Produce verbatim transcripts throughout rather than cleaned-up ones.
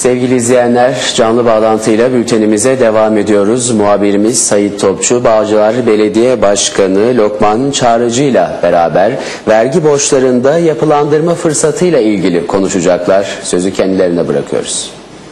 Sevgili izleyenler, canlı bağlantıyla bültenimize devam ediyoruz. Muhabirimiz Sayit Topçu, Bağcılar Belediye Başkanı Lokman Çağrıcı ile beraber vergi borçlarında yapılandırma fırsatıyla ilgili konuşacaklar. Sözü kendilerine bırakıyoruz.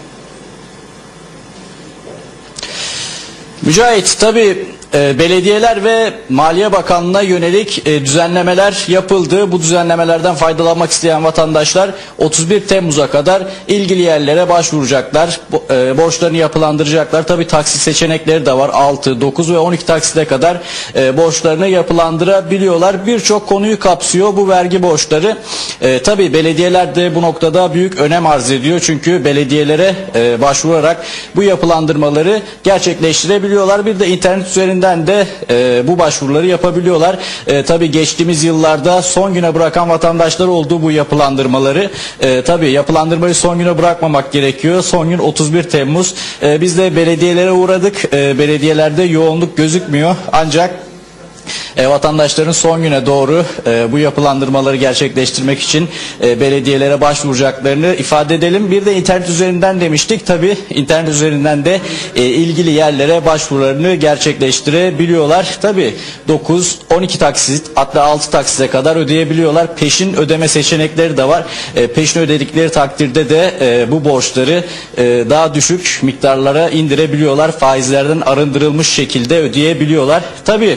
Mücahit, tabii e, belediyeler ve Maliye Bakanlığı'na yönelik e, düzenlemeler yapıldı. Bu düzenlemelerden faydalanmak isteyen vatandaşlar otuz bir Temmuz'a kadar ilgili yerlere başvuracaklar. Bo, e, borçlarını yapılandıracaklar. Tabii taksit seçenekleri de var. altı, dokuz ve on iki taksite kadar e, borçlarını yapılandırabiliyorlar. Birçok konuyu kapsıyor bu vergi borçları. E, tabii belediyeler de bu noktada büyük önem arz ediyor. Çünkü belediyelere e, başvurarak bu yapılandırmaları gerçekleştirebiliyorlar. Bir de internet üzerinden de e, bu başvuruları yapabiliyorlar. E, tabii geçtiğimiz yıllarda son güne bırakan vatandaşlar oldu bu yapılandırmaları. E, tabii yapılandırmayı son güne bırakmamak gerekiyor. Son gün otuz bir Temmuz. E, biz de belediyelere uğradık. E, belediyelerde yoğunluk gözükmüyor. Ancak E, vatandaşların son güne doğru e, bu yapılandırmaları gerçekleştirmek için e, belediyelere başvuracaklarını ifade edelim. Bir de internet üzerinden demiştik. Tabii internet üzerinden de e, ilgili yerlere başvurularını gerçekleştirebiliyorlar. Tabii dokuz, on iki taksit, hatta altı taksite kadar ödeyebiliyorlar. Peşin ödeme seçenekleri de var. E, peşin ödedikleri takdirde de e, bu borçları e, daha düşük miktarlara indirebiliyorlar. Faizlerden arındırılmış şekilde ödeyebiliyorlar. Tabii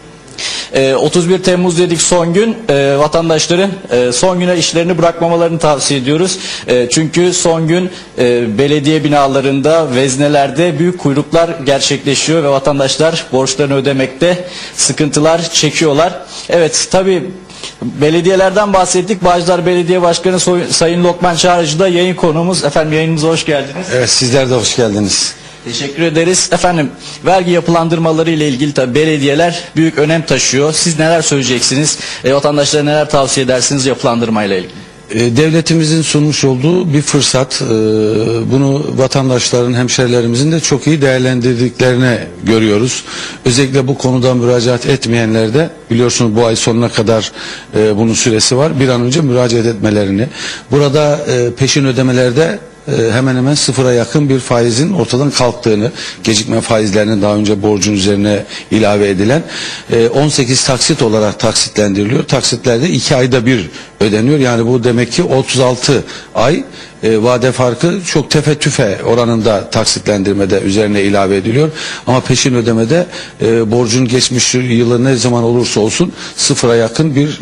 otuz bir Temmuz dedik, son gün. E, vatandaşların e, son güne işlerini bırakmamalarını tavsiye ediyoruz. E, çünkü son gün e, belediye binalarında, veznelerde büyük kuyruklar gerçekleşiyor ve vatandaşlar borçlarını ödemekte sıkıntılar çekiyorlar. Evet, tabii belediyelerden bahsettik. Bağcılar Belediye Başkanı Sayın Lokman Çağrıcı da yayın konuğumuz. Efendim, yayınımıza hoş geldiniz. Evet, sizler de hoş geldiniz. Teşekkür ederiz. Efendim, vergi yapılandırmaları ile ilgili tabii belediyeler büyük önem taşıyor. Siz neler söyleyeceksiniz? E, vatandaşlara neler tavsiye edersiniz yapılandırmayla ilgili? E, devletimizin sunmuş olduğu bir fırsat. E, bunu vatandaşların, hemşerilerimizin de çok iyi değerlendirdiklerini görüyoruz. Özellikle bu konuda müracaat etmeyenler de, biliyorsunuz bu ay sonuna kadar e, bunun süresi var. Bir an önce müracaat etmelerini. Burada e, peşin ödemelerde hemen hemen sıfıra yakın bir faizin ortadan kalktığını, gecikme faizlerinin daha önce borcun üzerine ilave edilen on sekiz taksit olarak taksitlendiriliyor. Taksitlerde iki ayda bir ödeniyor. Yani bu demek ki otuz altı ay e, vade farkı çok tefe tüfe oranında taksitlendirmede üzerine ilave ediliyor. Ama peşin ödemede e, borcun geçmiş yılı ne zaman olursa olsun sıfıra yakın bir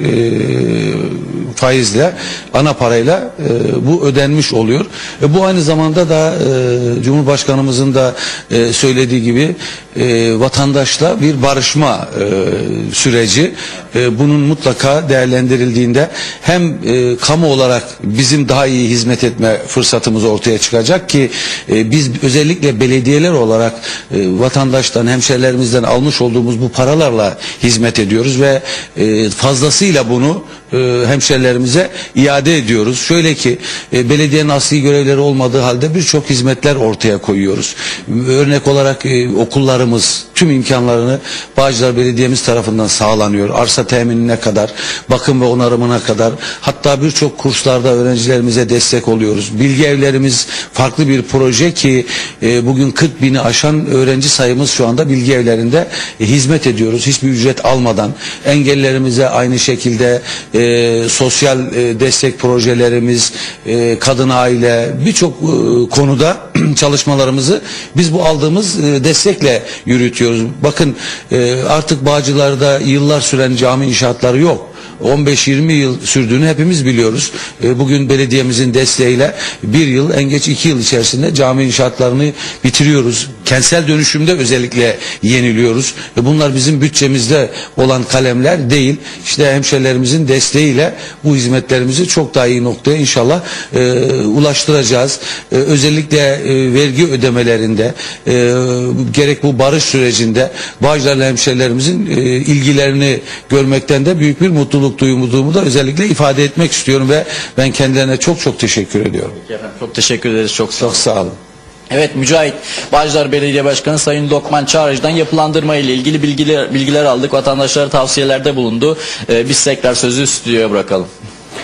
e, faizle, ana parayla e, bu ödenmiş oluyor. E, bu aynı zamanda da e, Cumhurbaşkanımızın da e, söylediği gibi e, vatandaşla bir barışma e, süreci. E, bunun mutlaka değerlendirildiğinde hem e, kamu olarak bizim daha iyi hizmet etme fırsatımız ortaya çıkacak ki e, biz özellikle belediyeler olarak e, vatandaştan, hemşerilerimizden almış olduğumuz bu paralarla hizmet ediyoruz ve e, fazlasıyla bunu e, hemşerilerimize iade ediyoruz. Şöyle ki e, belediyenin asli görevleri olmadığı halde birçok hizmetler ortaya koyuyoruz. Örnek olarak e, okullarımız tüm imkanlarını Bağcılar Belediye'miz tarafından sağlanıyor. Arsa teminine kadar, bakım ve onarımına kadar, hatta birçok kurslarda öğrencilerimize destek oluyoruz. Bilgi evlerimiz farklı bir proje ki e, bugün kırk bini aşan öğrenci sayımız şu anda bilgi evlerinde e, hizmet ediyoruz. Hiçbir ücret almadan. Engellerimize aynı şekilde e, sosyal e, destek projelerimiz, e, kadın aile, birçok e, konuda çalışmalarımızı biz bu aldığımız e, destekle yürütüyoruz. Bakın e, artık Bağcılar'da yıllar süren cami inşaatları yok. on beş yirmi yıl sürdüğünü hepimiz biliyoruz. Bugün belediyemizin desteğiyle bir yıl, en geç iki yıl içerisinde cami inşaatlarını bitiriyoruz. Kentsel dönüşümde özellikle yeniliyoruz. Bunlar bizim bütçemizde olan kalemler değil. İşte hemşerilerimizin desteğiyle bu hizmetlerimizi çok daha iyi noktaya inşallah e, ulaştıracağız. E, özellikle e, vergi ödemelerinde, e, gerek bu barış sürecinde Bağcılar'la hemşerilerimizin e, ilgilerini görmekten de büyük bir mutluluk duyduğumu da özellikle ifade etmek istiyorum ve ben kendilerine çok çok teşekkür ediyorum. Çok teşekkür ederiz. Çok sağ olun. Çok sağ olun. Evet Mücahit, Bağcılar Belediye Başkanı Sayın Lokman Çağrıcı'dan yapılandırma ile ilgili bilgiler, bilgiler aldık. Vatandaşlara tavsiyelerde bulundu. Ee, biz tekrar sözü stüdyoya bırakalım.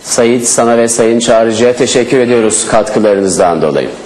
Sait, sana ve Sayın Çağrıcı'ya teşekkür ediyoruz katkılarınızdan dolayı.